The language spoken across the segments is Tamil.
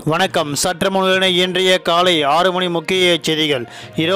வணக்கம். சற்று முன்னிலை இன்றைய காலை 6 மணி முக்கிய செய்திகள்.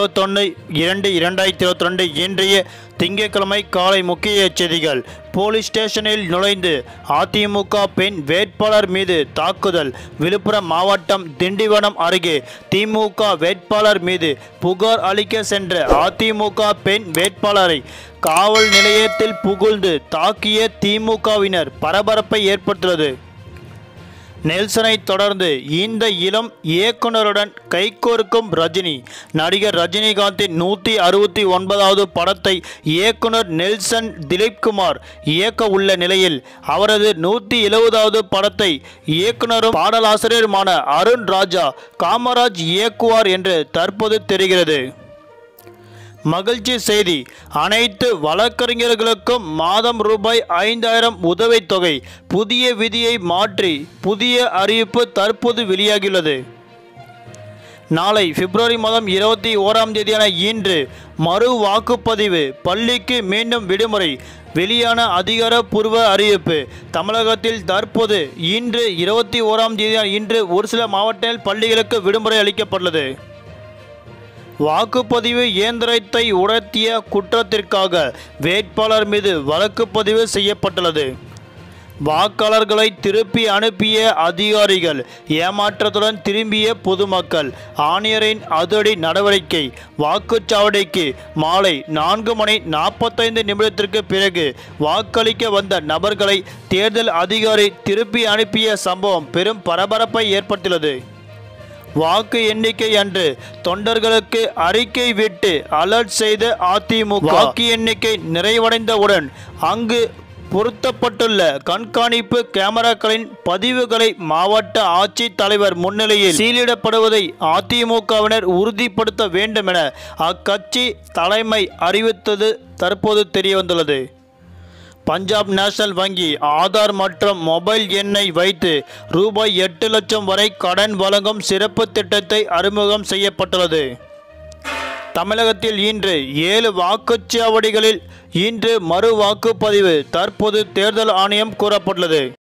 21/2/2022 இன்றைய திங்கட்கிழமை காலை முக்கிய செய்திகள். போலீஸ் ஸ்டேஷனில் நுழைந்து அதிமுக பெண் வேட்பாளர் மீது தாக்குதல். விழுப்புரம் மாவட்டம் திண்டிவனம் அருகே திமுக வேட்பாளர் மீது புகார் அளிக்க சென்ற அதிமுக பெண் வேட்பாளரை காவல் நிலையத்தில் புகுந்து தாக்கிய திமுகவினர் பரபரப்பை ஏற்படுத்தியது. நெல்சனை தொடர்ந்து இந்த இளம் இயக்குனருடன் கைகோர்க்கும் ரஜினி. நடிகர் ரஜினிகாந்தின் 169வது படத்தை இயக்குனர் நெல்சன் திலீப்குமார் இயக்க உள்ள நிலையில் அவரது 170வது படத்தை இயக்குனரும் பாடலாசிரியருமான அருண் ராஜா காமராஜ் இயக்குவார் என்று தற்போது தெரிகிறது. மகிழ்ச்சி செய்தி. அனைத்து வழக்கறிஞர்களுக்கும் மாதம் ரூபாய் 5000 உதவித்தொகை. புதிய விதியை மாற்றி புதிய அறிவிப்பு தற்போது வெளியாகியுள்ளது. நாளை பிப்ரவரி மாதம் 21ஆம் தேதியான இன்று மறு வாக்குப்பதிவு. பள்ளிக்கு மீண்டும் விடுமுறை. வெளியான அதிகாரப்பூர்வ அறிவிப்பு. தமிழகத்தில் தற்போது இன்று 21ஆம் தேதியான இன்று ஒரு சில மாவட்டங்களில் பள்ளிகளுக்கு விடுமுறை அளிக்கப்பட்டுள்ளது. வாக்குப்பதிவு இயந்திரத்தை உடைத்திய குற்றத்திற்காக வேட்பாளர் மீது வழக்கு பதிவு செய்யப்பட்டுள்ளது. வாக்காளர்களை திருப்பி அனுப்பிய அதிகாரிகள், ஏமாற்றத்துடன் திரும்பிய பொதுமக்கள். ஆணையரின் அதிரடி நடவடிக்கை. வாக்குச்சாவடிக்கு மாலை 4:45 பிறகு வாக்களிக்க வந்த நபர்களை தேர்தல் அதிகாரி திருப்பி அனுப்பிய சம்பவம் பெரும் பரபரப்பை ஏற்படுத்தியுள்ளது. வாக்கு எண்ணிக்கை அன்று தொண்டர்களுக்கு அறிக்கை விட்டு அலர்ட் செய்த அதிமுக. வாக்கு எண்ணிக்கை நிறைவடைந்தவுடன் அங்கு பொருத்தப்பட்டுள்ள கண்காணிப்பு கேமராக்களின் பதிவுகளை மாவட்ட ஆட்சித் தலைவர் முன்னிலையில் சீலிடப்படுவதை அதிமுகவினர் உறுதிப்படுத்த வேண்டும் என அக்கட்சி தலைமை அறிவித்தது தற்போது தெரியவந்துள்ளது. பஞ்சாப் நேஷனல் வங்கி ஆதார் மற்றும் மொபைல் எண்ணை வைத்து ரூபாய் 8 லட்சம் வரை கடன் வழங்கும் சிறப்பு திட்டத்தை அறிமுகம் செய்யப்பட்டுள்ளது. தமிழகத்தில் இன்று 7 வாக்குச்சாவடிகளில் இன்று மறு வாக்குப்பதிவு. தற்போது தேர்தல் ஆணையம் கூறப்பட்டுள்ளது.